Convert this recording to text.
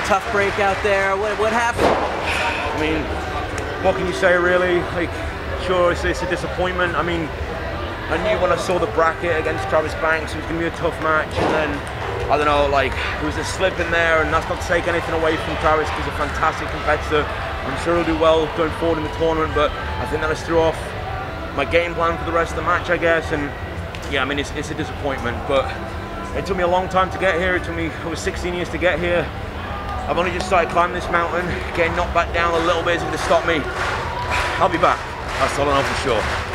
tough break out there. What happened? I mean, what can you say really? Like, sure, it's a disappointment. I mean, I knew when I saw the bracket against Travis Banks it was going to be a tough match, and then, I don't know, like, there was a slip in there, and that's not to take anything away from Travis. He's a fantastic competitor. I'm sure he'll do well going forward in the tournament, but I think that just threw off my game plan for the rest of the match, I guess. And yeah, I mean, it's a disappointment, but it took me a long time to get here. It took me over 16 years to get here. I've only just started climbing this mountain. Getting knocked back down a little bit isn't going to stop me. I'll be back. That's all I know for sure.